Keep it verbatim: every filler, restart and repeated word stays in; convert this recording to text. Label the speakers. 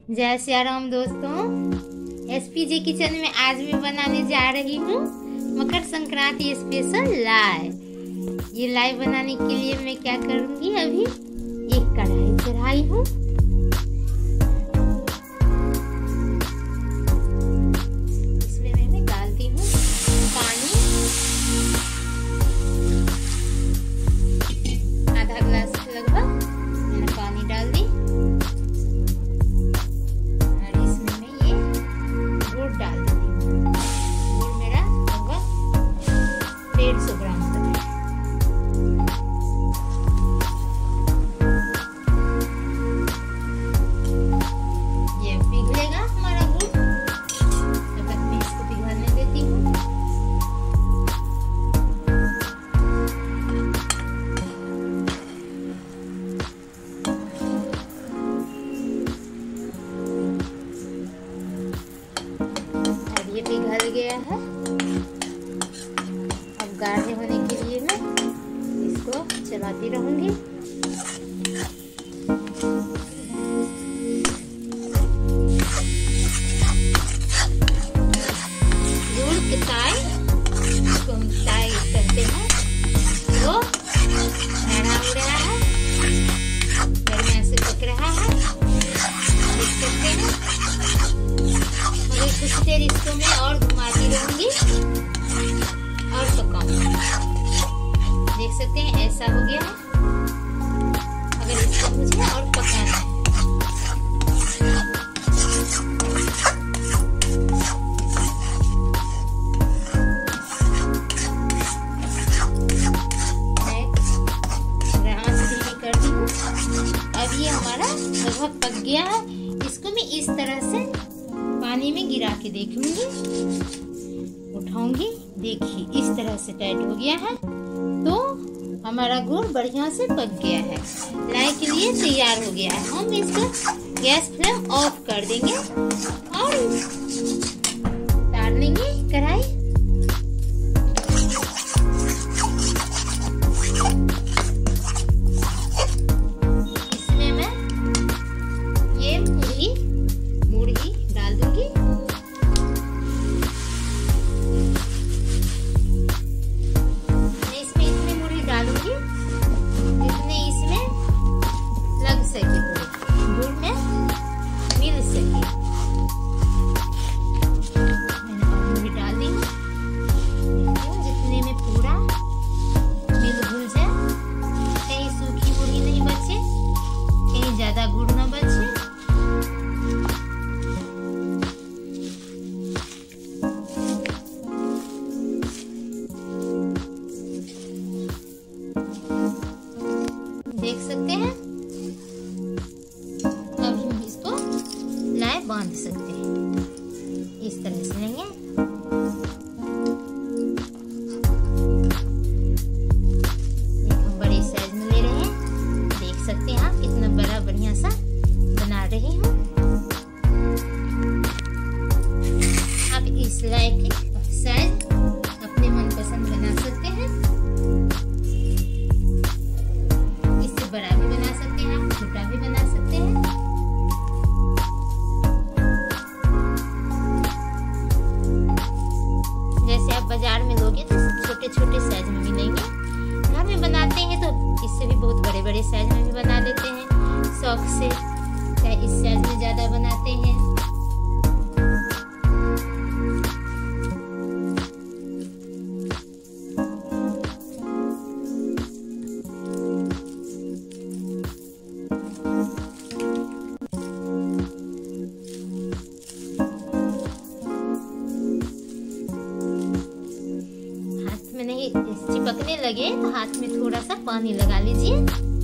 Speaker 1: जय श्री राम दोस्तों, SPJ kitchen में आज मैं बनाने जा रही हूँ मकर संक्रांति स्पेशल लाई। ये लाई बनाने के लिए मैं क्या करूँगी, अभी एक कढ़ाई चढ़ाई हूँ। इसमें मैं डालती हूँ पानी, आधा गिलास लगभग मैंने पानी डाल दी। डाल देती हूँ गुड़ मेरा लगभग डेढ़ सौ ग्राम तक है। ये पिघलेगा हमारा गुड़, तब तक मैं इसको पिघलने देती हूँ। ये पिघल गया है। अब गाढ़े होने के लिए मैं इसको चलाती रहूंगी। गुड़ के ताई, इसको हम ताई करते हैं, वो गाढ़ा हो रहा है, बढ़िया से पक रहा है, देख सकते हैं। कुछ देर इसको मैं और घुमाती रहूंगी और पकाऊंगी। देख सकते हैं ऐसा हो गया है। अगर इसको मुझे और पकाना है, मैं आंच धीमी कर दी हूँ। अब ये हमारा लगभग पक गया है। इसको मैं इस तरह से पानी में गिरा के देखूंगी, उठाऊंगी। देखिए इस तरह से टाइट हो गया है, तो हमारा गुड़ बढ़िया से पक गया है, लाई के लिए तैयार हो गया है। हम इसको गैस फ्लेम ऑफ कर देंगे और उतार लेंगे कढ़ाई। इसमें मैं ये पूरी मुर्गी डाल दूंगी। मैं इसमें इतनी मुर्गी डालूंगी जितने इसमें लग सके, पूरे गुड़ में मिल सके। मैंने और मुर्गी डाल दी, जितने में पूरा मिल घुल जाए, कहीं सूखी मुर्गी नहीं बचे, कहीं ज्यादा गुड़ ना बचे। देख सकते हैं। अब हम इसको लाई बांध सकते हैं, इस तरह से लेंगे। हम बड़े साइज में ले रहे हैं, देख सकते हैं आप कितना बड़ा बढ़िया सा बना रही हूँ। आप इस लाई की साइज अपने मनपसंद बना सकते हैं, बड़ा भी बना सकते हैं, आप छोटा भी बना सकते हैं। जैसे आप बाजार में लोगे तो छोटे छोटे साइज में मिलेंगे, घर में बनाते हैं तो इससे भी बहुत बड़े बड़े साइज में भी बना लेते हैं शौक से, चाहे इस साइज में ज्यादा बनाते हैं। नहीं चिपकने लगे तो हाथ में थोड़ा सा पानी लगा लीजिए।